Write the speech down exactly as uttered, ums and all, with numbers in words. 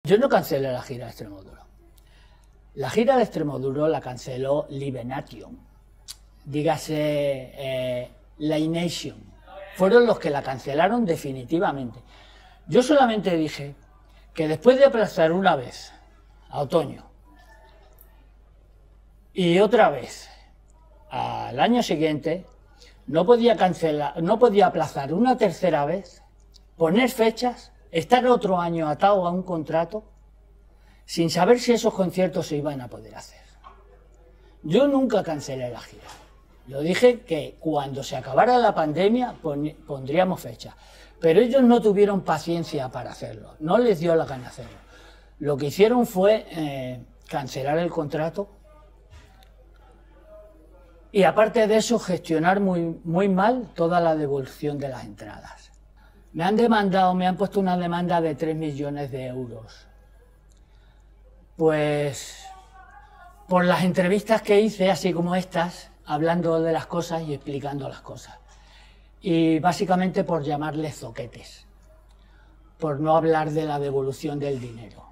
Yo no cancelé la gira de Extremoduro. La gira de Extremoduro la canceló Live Nation, dígase eh, Live Nation. Fueron los que la cancelaron definitivamente. Yo solamente dije que después de aplazar una vez a otoño y otra vez al año siguiente, no podía cancelar, no podía aplazar una tercera vez, poner fechas, estar otro año atado a un contrato sin saber si esos conciertos se iban a poder hacer. Yo nunca cancelé la gira. Yo dije que cuando se acabara la pandemia pondríamos fecha, pero ellos no tuvieron paciencia para hacerlo, no les dio la gana hacerlo. Lo que hicieron fue eh, cancelar el contrato y aparte de eso gestionar muy, muy mal toda la devolución de las entradas. Me han demandado, me han puesto una demanda de tres millones de euros. Pues por las entrevistas que hice, así como estas, hablando de las cosas y explicando las cosas. Y básicamente por llamarles zoquetes, por no hablar de la devolución del dinero.